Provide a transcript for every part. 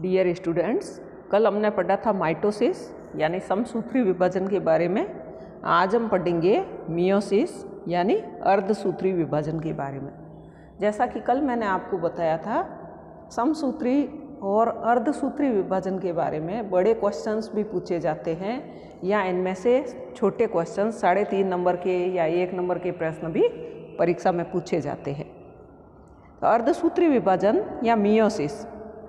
Dear students, कल हमने पढ़ा था माइटोसिस यानी समसूत्री विभाजन के बारे में। आज हम पढ़ेंगे मियोसिस यानी अर्धसूत्री विभाजन के बारे में। जैसा कि कल मैंने आपको बताया था, समसूत्री और अर्धसूत्री विभाजन के बारे में बड़े क्वेश्चंस भी पूछे जाते हैं या इनमें से छोटे क्वेश्चंस 3.5 नंबर के या 1 नंबर के प्रश्न भी परीक्षा में पूछे जाते हैं। तो अर्धसूत्री विभाजन या मियोसिस,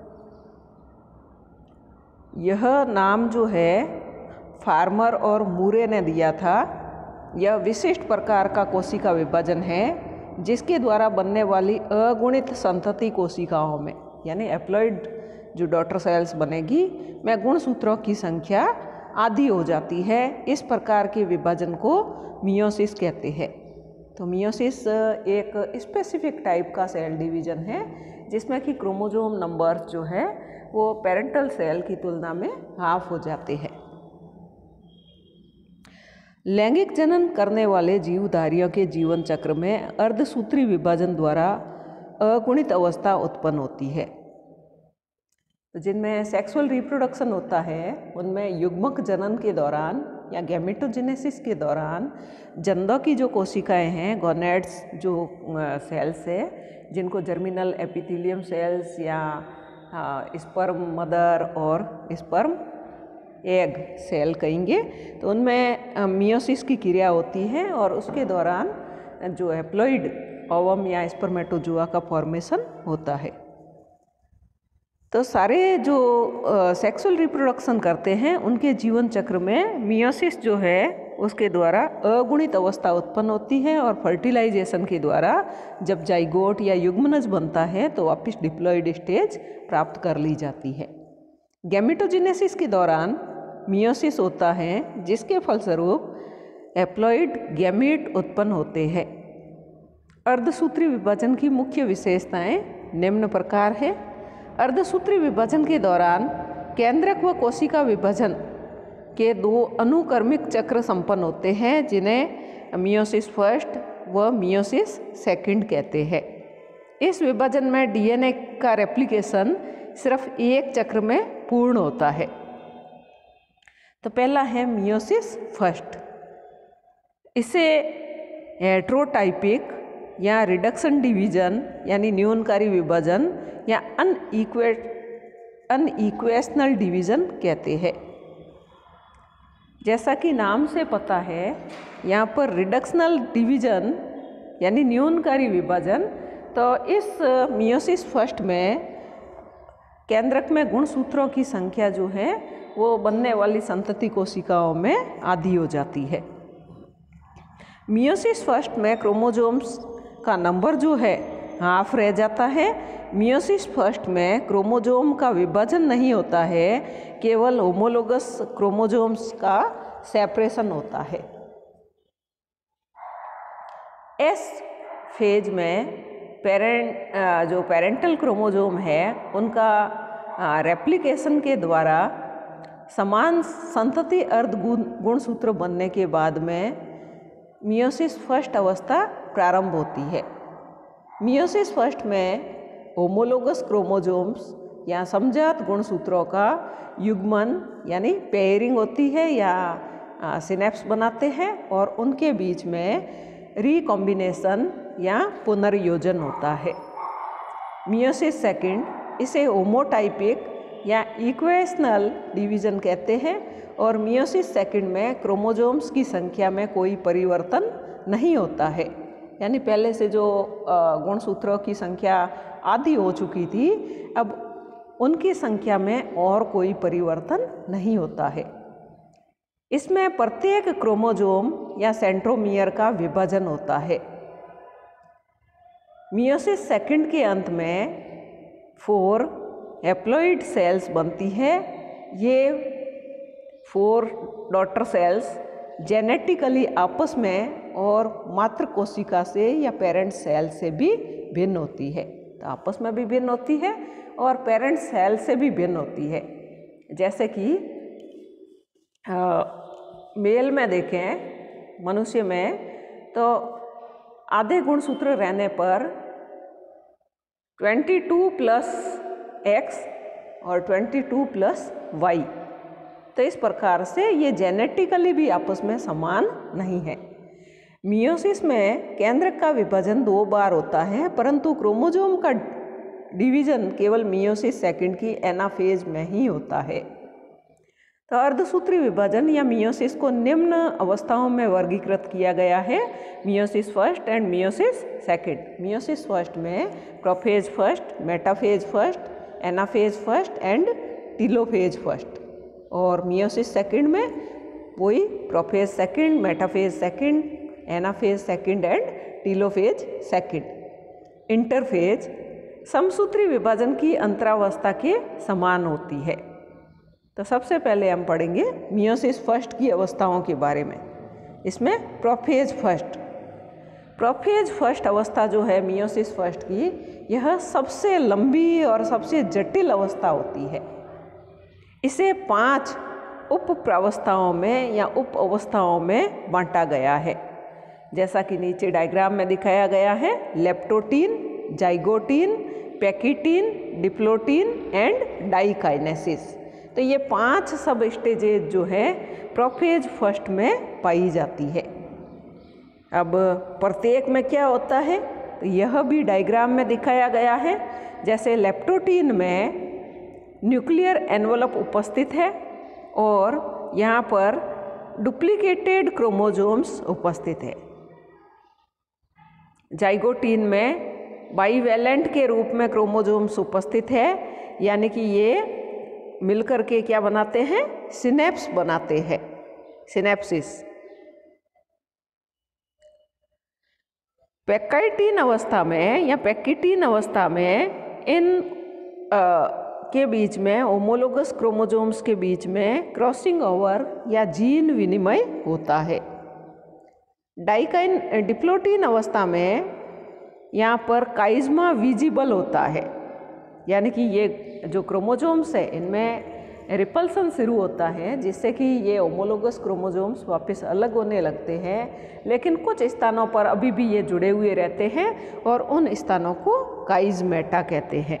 यह नाम जो है फार्मर और मूरे ने दिया था। यह विशिष्ट प्रकार का कोशिका विभाजन है जिसके द्वारा बनने वाली अगुणित संतति कोशिकाओं में यानी एप्लॉइड जो डॉटर सेल्स बनेगी में गुणसूत्रों की संख्या आधी हो जाती है। इस प्रकार के विभाजन को मियोसिस कहते हैं। तो मियोसिस एक स्पेसिफिक टाइप का सेल डिवीजन है जिसमें कि क्रोमोसोम नंबर जो है वो पेरेंटल सेल की तुलना में हाफ हो जाते हैं। लैंगिक जनन करने वाले जीवधारियों के जीवन चक्र में अर्धसूत्री विभाजन द्वारा अगुणित अवस्था उत्पन्न होती है। तो जिनमें सेक्सुअल रिप्रोडक्शन होता है उनमें युग्मक जनन के दौरान या गैमेटोजेनेसिस के दौरान जननों की जो कोशिकाएं हैं, गोनेड्स जो सेल्स है, जिनको जर्मिनल एपिथेलियम सेल्स या स्पर्म मदर और स्पर्म एग सेल कहेंगे, तो उनमें मियोसिस की क्रिया होती है और उसके दौरान जो हैप्लॉइड ओवम या स्पर्मेटोजुआ का फॉर्मेशन होता है। तो सारे जो सेक्सुअल रिप्रोडक्शन करते हैं उनके जीवन चक्र में मियोसिस जो है उसके द्वारा अगुणित अवस्था उत्पन्न होती है और फर्टिलाइजेशन के द्वारा जब जाइगोट या युग्मनज बनता है तो वापस डिप्लॉइड स्टेज प्राप्त कर ली जाती है। गैमेटोजेनेसिस के दौरान मियोसिस होता है जिसके फलस्वरूप हैप्लॉइड गैमीट उत्पन्न होते हैं। अर्धसूत्री विभाजन की मुख्य विशेषताएं निम्न प्रकार है। अर्धसूत्री विभाजन के दौरान केंद्रक व कोशिका विभाजन के 2 अनुक्रमिक चक्र संपन्न होते हैं जिन्हें मियोसिस फर्स्ट व मियोसिस सेकंड कहते हैं। इस विभाजन में डीएनए का रेप्लिकेशन सिर्फ एक चक्र में पूर्ण होता है। तो पहला है मियोसिस फर्स्ट। इसे हेट्रोटाइपिक या रिडक्शन डिवीजन यानी न्यूनकारी विभाजन या अनइक्वेशनल डिवीजन कहते हैं। जैसा कि नाम से पता है, यहाँ पर रिडक्शनल डिवीजन यानी न्यूनकारी विभाजन, तो इस मियोसिस फर्स्ट में केंद्रक में गुणसूत्रों की संख्या जो है वो बनने वाली संतति कोशिकाओं में आधी हो जाती है। मियोसिस फर्स्ट में क्रोमोसोम्स का नंबर जो है हाफ रह जाता है। मियोसिस फर्स्ट में क्रोमोसोम का विभाजन नहीं होता है, केवल होमोलोगस क्रोमोसोम्स का सेपरेशन होता है। एस फेज में जो पेरेंटल क्रोमोसोम है उनका रेप्लिकेशन के द्वारा समान संतति अर्ध गुणसूत्र बनने के बाद में मियोसिस फर्स्ट अवस्था प्रारंभ होती है। मियोसिस फर्स्ट में होमोलोगस क्रोमोसोम्स या समजात गुणसूत्रों का युग्मन यानी पेयरिंग होती है या सिनेप्स बनाते हैं और उनके बीच में रिकॉम्बिनेशन या पुनर्योजन होता है। मियोसिस सेकंड, इसे होमोटाइपिक या इक्वेशनल डिवीजन कहते हैं और मियोसिस सेकंड में क्रोमोसोम्स की संख्या में कोई परिवर्तन नहीं होता है। यानी पहले से जो गुणसूत्रों की संख्या आधी हो चुकी थी, अब उनकी संख्या में और कोई परिवर्तन नहीं होता है। इसमें प्रत्येक क्रोमोसोम या सेंट्रोमियर का विभाजन होता है। मियोसिस सेकंड के अंत में 4 हैप्लॉइड सेल्स बनती है। ये 4 डॉटर सेल्स जेनेटिकली आपस में और मातृ कोशिका से या पेरेंट सेल से भी भिन्न होती है। तो आपस में भी भिन्न होती है और पेरेंट सेल से भी भिन्न होती है। जैसे कि मेल में देखें, मनुष्य में, तो आधे गुणसूत्र रहने पर 22 + X और 22 प्लस Y। तो इस प्रकार से ये जेनेटिकली भी आपस में समान नहीं है। मियोसिस में केंद्रक का विभाजन 2 बार होता है, परंतु क्रोमोसोम का डिवीजन केवल मियोसिस सेकंड की एनाफेज में ही होता है। तो अर्धसूत्री विभाजन या मियोसिस को निम्न अवस्थाओं में वर्गीकृत किया गया है, meiosis first and meiosis second. Meiosis first में prophase first, metaphase first, anaphase first and telophase first, और मियोसिस सेकंड में वही prophase second, metaphase second, anaphase second and telophase second. Interphase समसूत्री विभाजन की अंतरावस्था के समान होती है। तो सबसे पहले हम पढ़ेंगे मियोसिस फर्स्ट की अवस्थाओं के बारे में। इसमें प्रोफेज फर्स्ट अवस्था जो है मियोसिस फर्स्ट की, यह सबसे लंबी और सबसे जटिल अवस्था होती है। इसे 5 उप प्रावस्थाओं में या उप अवस्थाओं में बांटा गया है, जैसा कि नीचे डायग्राम में दिखाया गया है। Leptotene, zygotene, pachytene, diplotene and diakinesis. तो ये 5 सब स्टेजेज जो है प्रोफेज फर्स्ट में पाई जाती है। अब प्रत्येक में क्या होता है, तो यह भी डायग्राम में दिखाया गया है। जैसे लेप्टोटीन में न्यूक्लियर एनवलप उपस्थित है और यहाँ पर डुप्लीकेटेड क्रोमोसोम्स उपस्थित है। जाइगोटीन में बाईवैलेंट के रूप में क्रोमोसोम्स उपस्थित है, यानी कि ये मिलकर के क्या बनाते हैं, सिनेप्स बनाते हैं, सिनेप्सिस। पैकाइटीन अवस्था में या पैकिटीन अवस्था में इन के बीच में होमोलोगस क्रोमोसोम्स के बीच में क्रॉसिंग ओवर या जीन विनिमय होता है। डिप्लोटीन अवस्था में यहाँ पर काइज़मा विजिबल होता है, यानी कि ये जो क्रोमोसोम्स है इनमें रिपल्सन शुरू होता है, जिससे कि ये होमोलोगस क्रोमोसोम्स वापस अलग होने लगते हैं, लेकिन कुछ स्थानों पर अभी भी ये जुड़े हुए रहते हैं और उन स्थानों को काइज़मेटा कहते हैं।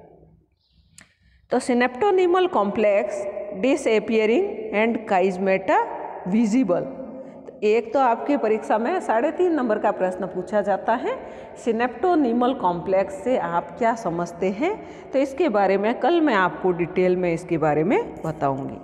तो synaptonemal complex disappearing and chiasmata visible. एक तो आपके परीक्षा में 3.5 नंबर का प्रश्न पूछा जाता है, सिनेप्टोनीमल कॉम्प्लेक्स से आप क्या समझते हैं। तो इसके बारे में कल मैं आपको डिटेल में इसके बारे में बताऊंगी।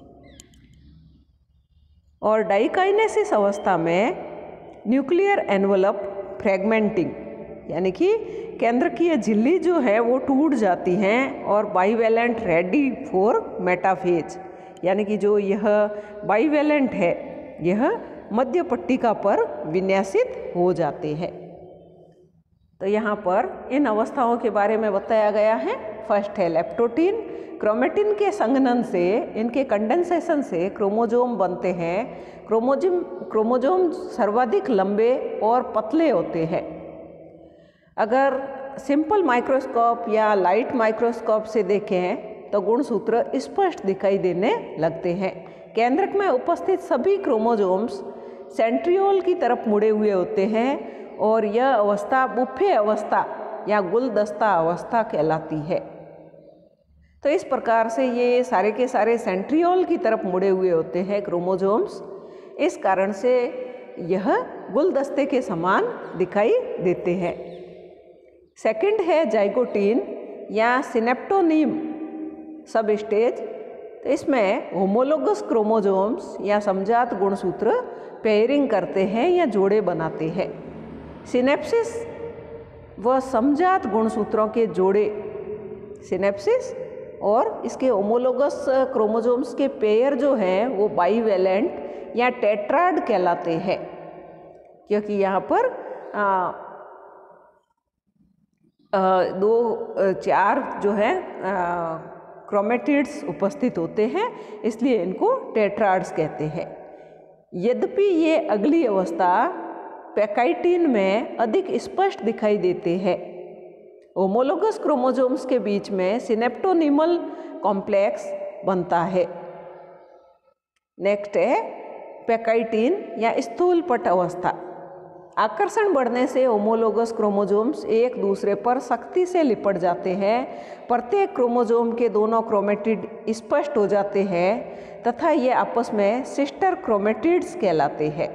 और डाइकाइनेसिस अवस्था में न्यूक्लियर एनवलप फ्रेगमेंटिंग, यानी कि केंद्रकीय झिल्ली जो है वो टूट जाती हैं और बाईवैलेंट रेडी फॉर मेटाफेज, यानी कि जो यह बाईवैलेंट है यह मध्य पट्टिका पर विन्यासित हो जाते हैं। तो यहाँ पर इन अवस्थाओं के बारे में बताया गया है। फर्स्ट है लेप्टोटीन। क्रोमेटिन के संघनन से, इनके कंडेंसेशन से क्रोमोसोम बनते हैं। क्रोमोसोम सर्वाधिक लंबे और पतले होते हैं। अगर सिंपल माइक्रोस्कोप या लाइट माइक्रोस्कोप से देखें तो गुणसूत्र स्पष्ट दिखाई देने लगते हैं। केंद्रक में उपस्थित सभी क्रोमोसोम्स सेंट्रियोल की तरफ मुड़े हुए होते हैं और यह अवस्था बुफे अवस्था या गुलदस्ता अवस्था कहलाती है। तो इस प्रकार से ये सारे के सारे सेंट्रियोल की तरफ मुड़े हुए होते हैं क्रोमोसोम्स। इस कारण से यह गुलदस्ते के समान दिखाई देते हैं। सेकंड है जाइगोटीन या सिनेप्टोनीम सब स्टेज। तो इसमें होमोलोगस क्रोमोसोम्स या समजात गुणसूत्र पेयरिंग करते हैं या जोड़े बनाते हैं। सिनेप्सिस व समजात गुणसूत्रों के जोड़े, सिनेप्सिस और इसके होमोलोगस क्रोमोसोम्स के पेयर जो हैं वो बाईवैलेंट या टेट्राड कहलाते हैं, क्योंकि यहाँ पर 4 जो है क्रोमेटिड्स उपस्थित होते हैं, इसलिए इनको टेट्राड्स कहते हैं। यद्यपि ये अगली अवस्था पैकाइटीन में अधिक स्पष्ट दिखाई देते हैं। होमोलोगस क्रोमोसोम्स के बीच में सिनेप्टोनीमल कॉम्प्लेक्स बनता है। नेक्स्ट है पैकाइटीन या स्थूल पट अवस्था। आकर्षण बढ़ने से होमोलोगस क्रोमोसोम्स एक दूसरे पर सख्ती से लिपट जाते हैं। प्रत्येक क्रोमोसोम के दोनों क्रोमेटिड स्पष्ट हो जाते हैं तथा ये आपस में सिस्टर क्रोमेटिड्स कहलाते हैं।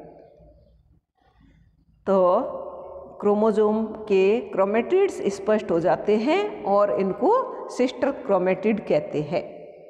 तो क्रोमोसोम के क्रोमेटिड्स स्पष्ट हो जाते हैं और इनको सिस्टर क्रोमेटिड कहते हैं।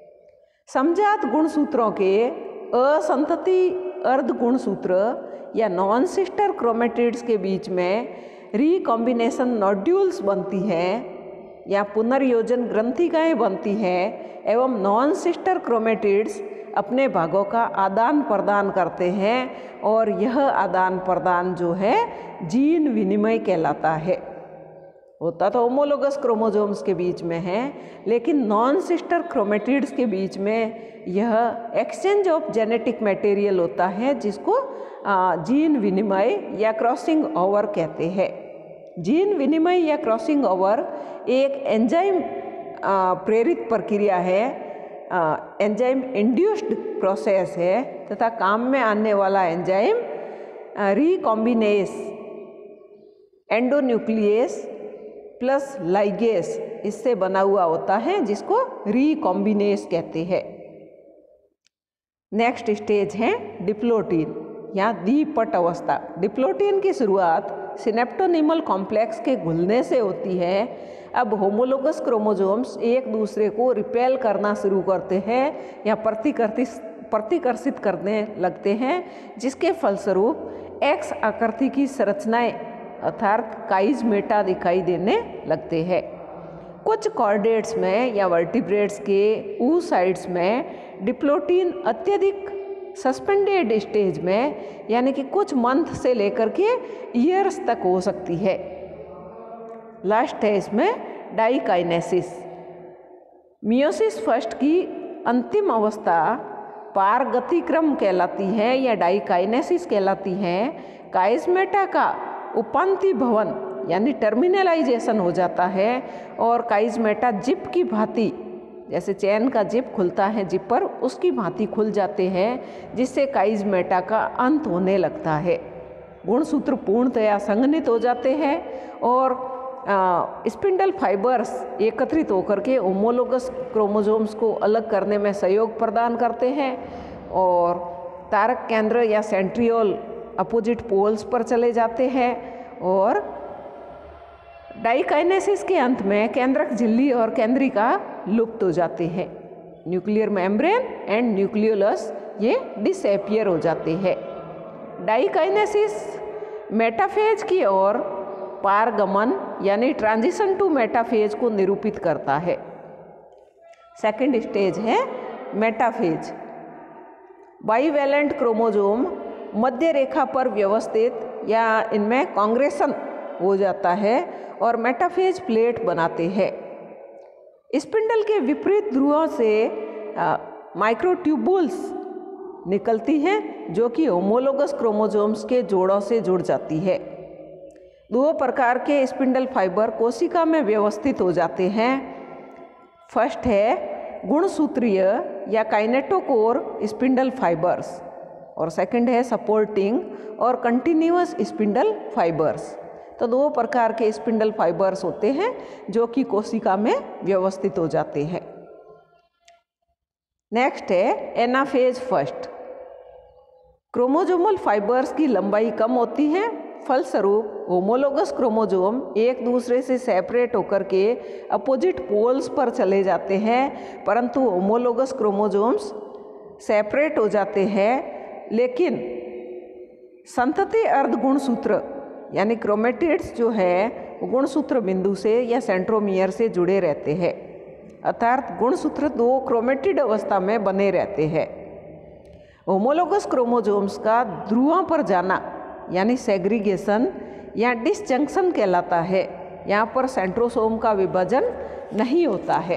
समजात गुणसूत्रों के असंतति अर्ध गुणसूत्र या नॉन सिस्टर क्रोमेटिड्स के बीच में रिकॉम्बिनेशन नोड्यूल्स बनती हैं या पुनर्योजन ग्रंथिकाएँ बनती हैं एवं नॉन सिस्टर क्रोमेटिड्स अपने भागों का आदान प्रदान करते हैं और यह आदान प्रदान जो है जीन विनिमय कहलाता है। होता तो होमोलोगस क्रोमोसोम्स के बीच में है, लेकिन नॉन सिस्टर क्रोमेटिड्स के बीच में यह एक्सचेंज ऑफ जेनेटिक मटेरियल होता है, जिसको जीन विनिमय या क्रॉसिंग ओवर कहते हैं। जीन विनिमय या क्रॉसिंग ओवर एक एंजाइम प्रेरित प्रक्रिया है, एंजाइम इंड्यूस्ड प्रोसेस है तथा काम में आने वाला enzyme recombinase endonuclease plus ligase इससे बना हुआ होता है, जिसको रिकॉम्बिनेस कहते हैं। नेक्स्ट स्टेज है डिप्लोटीन या द्विपट अवस्था। डिप्लोटीन की शुरुआत सिनेप्टोनिमल कॉम्प्लेक्स के घुलने से होती है। अब होमोलोगस क्रोमोसोम्स एक दूसरे को रिपेल करना शुरू करते हैं या प्रतिकर्षित करने लगते हैं, जिसके फलस्वरूप एक्स आकृति की संरचनाएं अर्थात काइज़मेटा दिखाई देने लगते हैं। कुछ कॉर्डेट्स में या वर्टिब्रेट्स के oocytes में डिप्लोटीन अत्यधिक सस्पेंडेड स्टेज में यानी कि कुछ मंथ से लेकर के ईयर्स तक हो सकती है। लास्ट है इसमें डाइकाइनेसिस। मियोसिस फर्स्ट की अंतिम अवस्था पारगतिक्रम कहलाती है या डाइकाइनेसिस कहलाती है। काइज़मेटा का उपांति भवन यानी टर्मिनलाइजेशन हो जाता है और काइज़मेटा जिप की भांति, जैसे चैन का जिप खुलता है जिपर, उसकी भांति खुल जाते हैं, जिससे काइज़मेटा का अंत होने लगता है। गुणसूत्र पूर्णतया संघनित हो जाते हैं और स्पिंडल फाइबर्स एकत्रित होकर के होमोलोगस क्रोमोसोम्स को अलग करने में सहयोग प्रदान करते हैं और तारक केंद्र या सेंट्रियोल अपोजिट पोल्स पर चले जाते हैं और डाइकाइनेसिस के अंत में केंद्रक झिल्ली और केंद्रिका लुप्त हो जाते हैं। न्यूक्लियर मेम्ब्रेन एंड न्यूक्लियोलस ये डिसएपियर हो जाते हैं। डाइकाइनेसिस मेटाफेज की ओर पारगमन यानी ट्रांजिशन टू मेटाफेज को निरूपित करता है। सेकंड स्टेज है मेटाफेज। बाइवेलेंट क्रोमोसोम मध्य रेखा पर व्यवस्थित या इनमें कांग्रेशन हो जाता है और मेटाफेज प्लेट बनाते हैं। स्पिंडल के विपरीत ध्रुवों से माइक्रोट्यूबुल्स निकलती हैं, जो कि होमोलोगस क्रोमोसोम्स के जोड़ों से जुड़ जाती है। दो प्रकार के स्पिंडल फाइबर कोशिका में व्यवस्थित हो जाते हैं। फर्स्ट है गुणसूत्रीय या काइनेटोकोर स्पिंडल फाइबर्स और सेकंड है सपोर्टिंग और कंटिन्यूअस स्पिंडल फाइबर्स। तो दो प्रकार के स्पिंडल फाइबर्स होते हैं जो कि कोशिका में व्यवस्थित हो जाते हैं। नेक्स्ट है एनाफेज फर्स्ट। क्रोमोसोमल फाइबर्स की लंबाई कम होती है, फलस्वरूप होमोलोगस क्रोमोसोम एक दूसरे से सेपरेट होकर के अपोजिट पोल्स पर चले जाते हैं, परंतु होमोलोगस क्रोमोसोम्स सेपरेट हो जाते हैं, लेकिन संतति अर्ध गुणसूत्र यानी क्रोमेटिड्स जो है गुणसूत्र बिंदु से या सेंट्रोमियर से जुड़े रहते हैं, अर्थात गुणसूत्र दो क्रोमेटिड अवस्था में बने रहते हैं। होमोलोगस क्रोमोसोम्स का ध्रुवों पर जाना यानी सेग्रीगेशन या डिसजंक्शन कहलाता है। यहाँ पर सेंट्रोसोम का विभाजन नहीं होता है।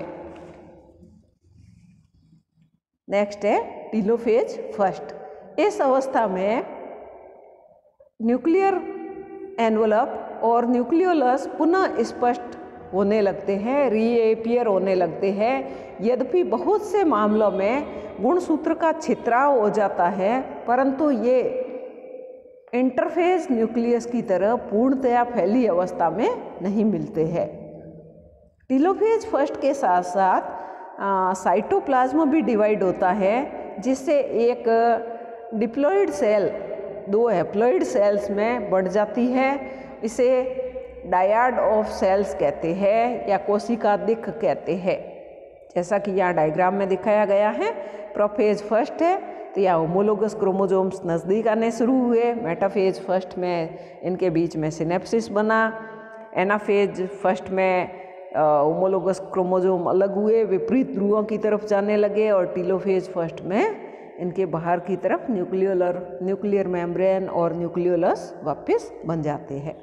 नेक्स्ट है टीलोफेज फर्स्ट। इस अवस्था में न्यूक्लियर एनवलप और न्यूक्लियोलस पुनः स्पष्ट होने लगते हैं, रीएपियर होने लगते हैं। यद्यपि बहुत से मामलों में गुणसूत्र का छितराव हो जाता है, परंतु ये इंटरफेज न्यूक्लियस की तरह पूर्णतया फैली अवस्था में नहीं मिलते हैं। टेलोफेज फर्स्ट के साथ साथ साइटोप्लाज्म भी डिवाइड होता है, जिससे एक डिप्लॉइड सेल 2 हैप्लॉइड सेल्स में बढ़ जाती है। इसे डायड ऑफ सेल्स कहते हैं या कोशिकादिक कहते हैं। जैसा कि यहाँ डायग्राम में दिखाया गया है, प्रोफेज फर्स्ट है तो यहाँ होमोलोगस क्रोमोसोम्स नज़दीक आने शुरू हुए। मेटाफेज फर्स्ट में इनके बीच में सिनेप्सिस बना। एनाफेज फर्स्ट में होमोलोगस क्रोमोसोम अलग हुए, विपरीत ध्रुवों की तरफ जाने लगे, और टेलोफेज फर्स्ट में इनके बाहर की तरफ न्यूक्लियर मेम्ब्रेन और न्यूक्लियोलस वापस बन जाते हैं।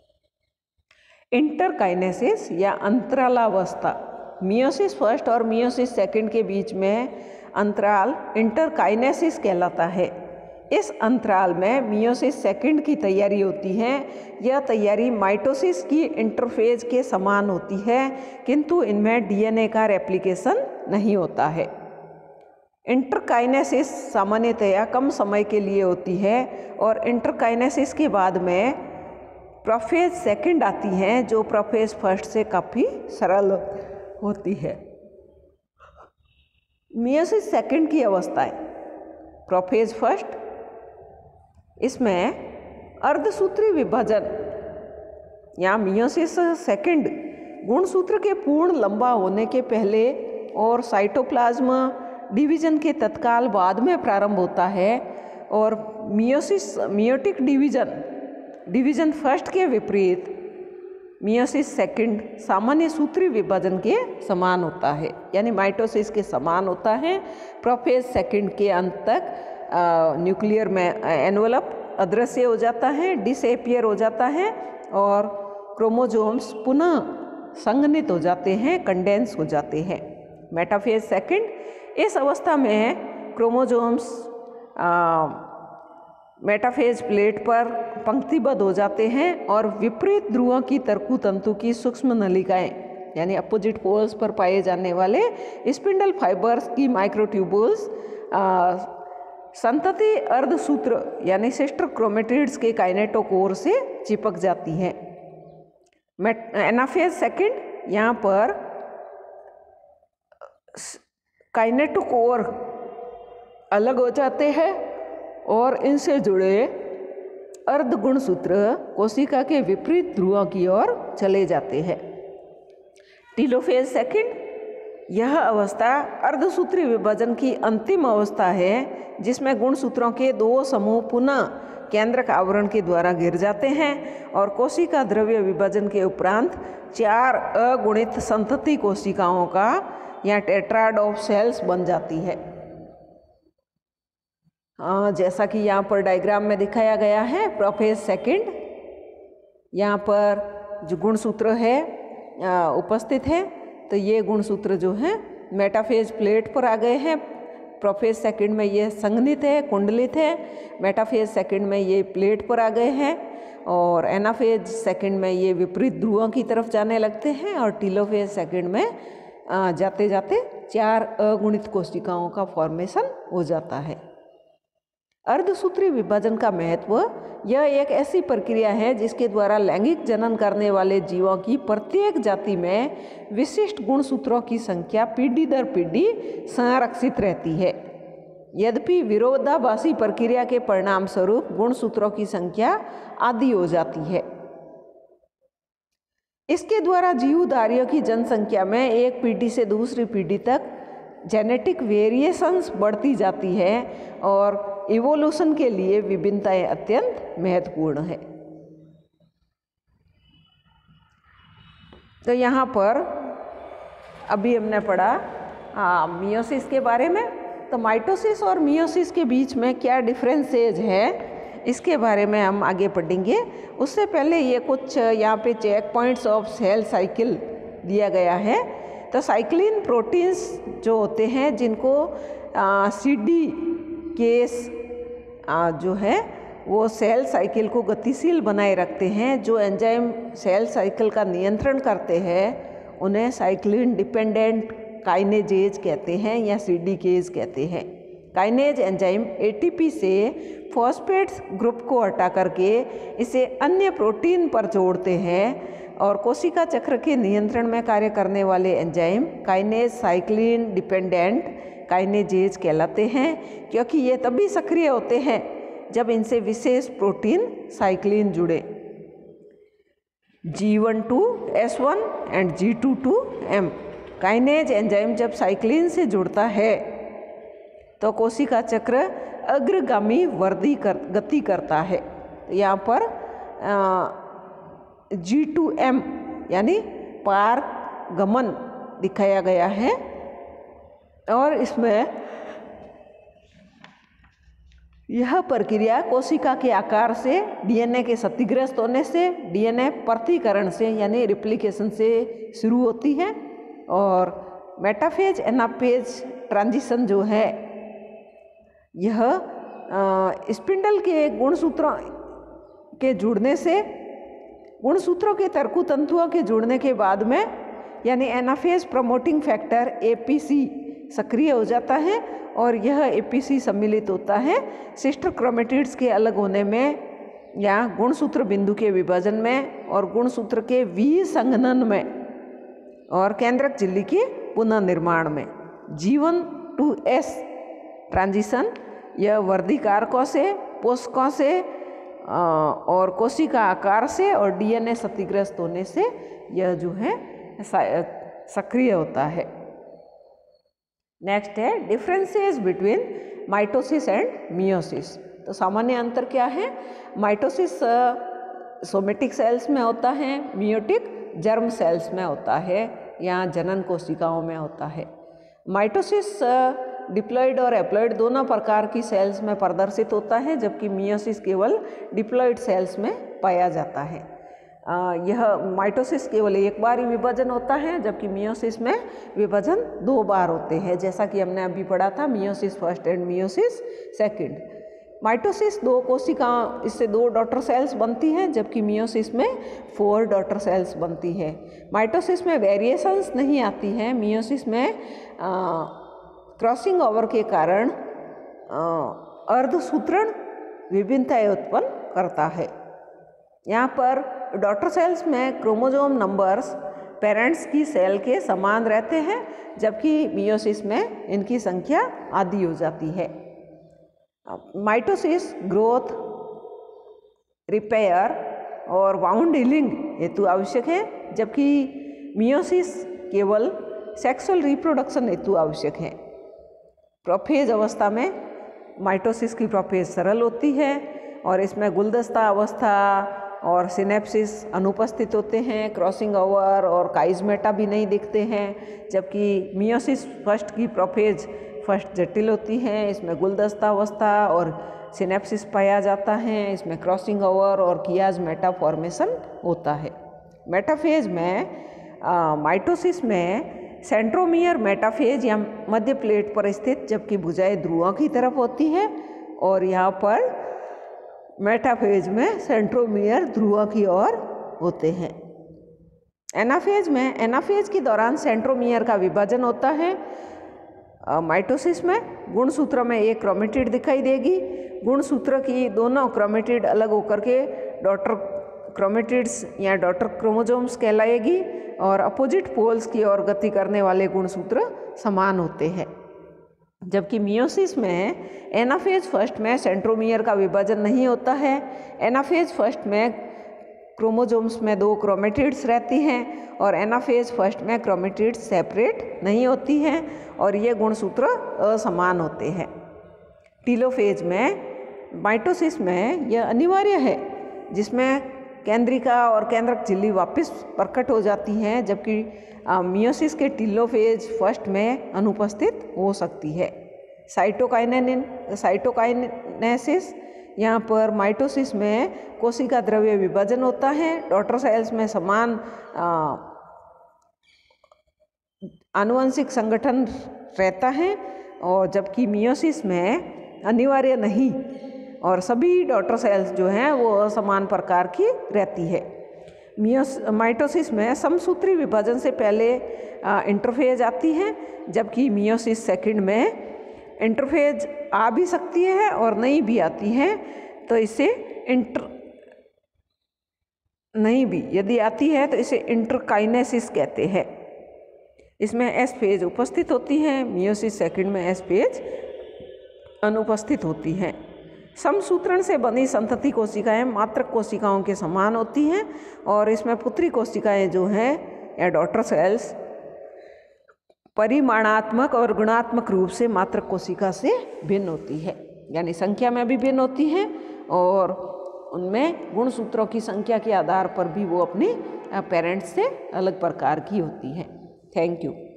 इंटरकाइनेसिस या अंतरालावस्था, मियोसिस फर्स्ट और मियोसिस सेकंड के बीच में अंतराल इंटरकाइनेसिस कहलाता है। इस अंतराल में मियोसिस सेकंड की तैयारी होती है। यह तैयारी माइटोसिस की इंटरफेज के समान होती है, किंतु इनमें डीएनए का रेप्लिकेशन नहीं होता है। इंटरकाइनेसिस सामान्यतया कम समय के लिए होती है और इंटरकाइनेसिस के बाद में प्रोफेज सेकंड आती हैं, जो प्रोफेज फर्स्ट से काफ़ी सरल होती है। मियोसिस सेकंड की अवस्थाएं, प्रोफेज फर्स्ट, इसमें अर्धसूत्री विभाजन या मियोसिस सेकंड गुणसूत्र के पूर्ण लंबा होने के पहले और साइटोप्लाज्म डिवीजन के तत्काल बाद में प्रारंभ होता है, और मियोटिक डिवीजन फर्स्ट के विपरीत मियोसिस सेकंड सामान्य सूत्री विभाजन के समान होता है, यानी माइटोसिस के समान होता है। प्रोफेज सेकंड के अंत तक न्यूक्लियर में एनवलप अदृश्य हो जाता है, डिसएपियर हो जाता है, और क्रोमोसोम्स पुनः संघनित हो जाते हैं, कंडेंस हो जाते हैं। मेटाफेज सेकंड, इस अवस्था में क्रोमोसोम्स मेटाफेज प्लेट पर पंक्तिबद्ध हो जाते हैं और विपरीत ध्रुवों की तरकु तंतु की सूक्ष्म नलिकाएं यानी अपोजिट पोल्स पर पाए जाने वाले स्पिंडल फाइबर्स की माइक्रोट्यूबुल्स संतति अर्धसूत्र यानी सिस्टर क्रोमेटिड्स के काइनेटोकोर से चिपक जाती हैं। एनाफेज सेकंड, यहाँ पर काइनेटोकोर अलग हो जाते हैं और इनसे जुड़े अर्धगुणसूत्र कोशिका के विपरीत ध्रुवों की ओर चले जाते हैं। टेलोफेज सेकंड, यह अवस्था अर्धसूत्री विभाजन की अंतिम अवस्था है, जिसमें गुणसूत्रों के 2 समूह पुनः केंद्रक आवरण के द्वारा गिर जाते हैं और कोशिका द्रव्य विभाजन के उपरांत 4 अगुणित संतति कोशिकाओं का या टेट्राड ऑफ सेल्स बन जाती है। जैसा कि यहाँ पर डायग्राम में दिखाया गया है, प्रोफेज सेकंड, यहाँ पर जो गुणसूत्र है उपस्थित है, तो ये गुणसूत्र जो है मेटाफेज प्लेट पर आ गए हैं। प्रोफेज सेकंड में ये संघनित है, कुंडलित है। मेटाफेज सेकंड में ये प्लेट पर आ गए हैं और एनाफेज सेकंड में ये विपरीत ध्रुवों की तरफ जाने लगते हैं और टेलोफेज सेकंड में जाते जाते 4 अगुणित कोशिकाओं का फॉर्मेशन हो जाता है। अर्धसूत्री विभाजन का महत्व, यह एक ऐसी प्रक्रिया है जिसके द्वारा लैंगिक जनन करने वाले जीवों की प्रत्येक जाति में विशिष्ट गुणसूत्रों की संख्या पीढ़ी दर पीढ़ी संरक्षित रहती है। यद्यपि विरोधाभासी प्रक्रिया के परिणाम स्वरूप गुणसूत्रों की संख्या आधी हो जाती है। इसके द्वारा जीवधारियों की जनसंख्या में एक पीढ़ी से दूसरी पीढ़ी तक जेनेटिक वेरिएशंस बढ़ती जाती है और इवोल्यूशन के लिए विभिन्नताएं अत्यंत महत्वपूर्ण है। तो यहाँ पर अभी हमने पढ़ा मियोसिस के बारे में। तो माइटोसिस और मियोसिस के बीच में क्या डिफरेंसेज है, इसके बारे में हम आगे पढ़ेंगे। उससे पहले ये कुछ यहाँ पे check points of cell cycle दिया गया है। तो साइक्लिन प्रोटीन्स जो होते हैं, जिनको CD केस जो है वो सेल साइकिल को गतिशील बनाए रखते हैं, जो एंजाइम सेल साइकिल का नियंत्रण करते हैं, उन्हें साइक्लिन डिपेंडेंट काइनेजेज कहते हैं या CD केज कहते हैं। काइनेज एंजाइम एटीपी से फॉस्फेट्स ग्रुप को हटा करके इसे अन्य प्रोटीन पर जोड़ते हैं और कोशिका चक्र के नियंत्रण में कार्य करने वाले enzyme kinase cyclin dependent kinases कहलाते हैं, क्योंकि ये तभी सक्रिय होते हैं जब इनसे विशेष प्रोटीन साइक्लिन जुड़े। G1 to S1 and G2 to M kinase enzyme जब साइक्लिन से जुड़ता है तो कोशिका चक्र अग्रगामी गति करता है। यहाँ पर G2M यानी पार गमन दिखाया गया है और इसमें यह प्रक्रिया कोशिका के आकार से डीएनए के क्षतिग्रस्त होने से डीएनए प्रतिकरण से यानी रिप्लिकेशन से शुरू होती है और मेटाफेज एनाफेज ट्रांजिशन जो है यह स्पिंडल के गुणसूत्रों के जुड़ने से गुणसूत्रों के तर्कु तंतुओं के जुड़ने के बाद में यानी एनाफेज प्रमोटिंग फैक्टर एपीसी सक्रिय हो जाता है और यह एपीसी सम्मिलित होता है सिस्टर क्रोमेटिड्स के अलग होने में या गुणसूत्र बिंदु के विभाजन में और गुणसूत्र के विसंघनन में और केंद्रक झिल्ली के पुनर्निर्माण में। G1 to S ट्रांजिशन यह वर्धिकारकों से पोषकों से और कोशिका आकार से और डीएनए क्षतिग्रस्त होने से यह जो है सक्रिय होता है। नेक्स्ट है differences between mitosis and meiosis. तो सामान्य अंतर क्या है? माइटोसिस सोमेटिक सेल्स में होता है, मियोटिक जर्म सेल्स में होता है या जनन कोशिकाओं में होता है। माइटोसिस डिप्लॉइड और एप्लॉइड दोनों प्रकार की सेल्स में प्रदर्शित होता है, जबकि मियोसिस केवल डिप्लॉइड सेल्स में पाया जाता है। यह माइटोसिस केवल एक बार ही विभाजन होता है, जबकि मियोसिस में विभाजन 2 बार होते हैं, जैसा कि हमने अभी पढ़ा था meiosis first and meiosis second. Mitosis 2 कोशिकाओं इससे 2 डॉटर सेल्स बनती हैं, जबकि मियोसिस में 4 डॉटर सेल्स बनती है। माइटोसिस में वेरिएशंस नहीं आती हैं, मियोसिस में क्रॉसिंग ओवर के कारण अर्धसूत्रण विभिन्नताएं उत्पन्न करता है। यहाँ पर डॉटर सेल्स में क्रोमोसोम नंबर्स पेरेंट्स की सेल के समान रहते हैं, जबकि मियोसिस में इनकी संख्या आधी हो जाती है। माइटोसिस ग्रोथ, रिपेयर और वाउंड हीलिंग हेतु आवश्यक है, जबकि मियोसिस केवल सेक्सुअल रिप्रोडक्शन हेतु आवश्यक है। प्रोफेज अवस्था में माइटोसिस की प्रोफेज सरल होती है और इसमें गुलदस्ता अवस्था और सिनेप्सिस अनुपस्थित होते हैं, क्रॉसिंग ओवर और काइजमेटा भी नहीं दिखते हैं, जबकि मियोसिस फर्स्ट की प्रोफेज फर्स्ट जटिल होती है। इसमें गुलदस्ता अवस्था और सिनेप्सिस पाया जाता है, इसमें क्रॉसिंग ओवर और कियाजमेटा फॉर्मेशन होता है। मेटाफेज में माइटोसिस में सेंट्रोमियर मेटाफेज या मध्य प्लेट पर स्थित, जबकि भुजाएं ध्रुवों की तरफ होती है, और यहाँ पर मेटाफेज में सेंट्रोमियर ध्रुवों की ओर होते हैं। एनाफेज में एनाफेज के दौरान सेंट्रोमियर का विभाजन होता है। माइटोसिस में गुणसूत्र में एक क्रोमेटिड दिखाई देगी, गुणसूत्र की दोनों क्रोमेटिड अलग होकर के डॉटर क्रोमेटिड्स या डॉटर क्रोमोसोम्स कहलाएगी और अपोजिट पोल्स की ओर गति करने वाले गुणसूत्र समान होते हैं। जबकि मियोसिस में एनाफेज फर्स्ट में सेंट्रोमियर का विभाजन नहीं होता है। एनाफेज फर्स्ट में क्रोमोसोम्स में 2 क्रोमेटिड्स रहती हैं और एनाफेज फर्स्ट में क्रोमेटिड्स सेपरेट नहीं होती हैं और ये गुणसूत्र असमान होते हैं। टीलोफेज में माइटोसिस में यह अनिवार्य है, जिसमें केंद्रिका और केंद्रक झिल्ली वापस प्रकट हो जाती हैं, जबकि मियोसिस के टीलोफेज फर्स्ट में अनुपस्थित हो सकती है। साइटोकाइनेसिस यहाँ पर माइटोसिस में कोशिका द्रव्य विभाजन होता है, डॉटर सेल्स में समान आनुवंशिक संगठन रहता है, और जबकि मियोसिस में अनिवार्य नहीं और सभी डॉटर सेल्स जो हैं वो असमान प्रकार की रहती है। माइटोसिस में समसूत्री विभाजन से पहले इंटरफेज आती है, जबकि मियोसिस सेकंड में इंटरफेज आ भी सकती है और नहीं भी आती है, तो इसे नहीं भी यदि आती है तो इसे इंटरकाइनेसिस कहते हैं। इसमें एस फेज उपस्थित होती हैं, मियोसिस सेकंड में एस फेज अनुपस्थित होती हैं। समसूत्रण से बनी संतति कोशिकाएं मात्रक कोशिकाओं के समान होती हैं और इसमें पुत्री कोशिकाएं जो हैं या डॉटर सेल्स परिमाणात्मक और गुणात्मक रूप से मात्रक कोशिका से भिन्न होती है, यानी संख्या में भी भिन्न होती हैं और उनमें गुणसूत्रों की संख्या के आधार पर भी वो अपने पेरेंट्स से अलग प्रकार की होती हैं। Thank you.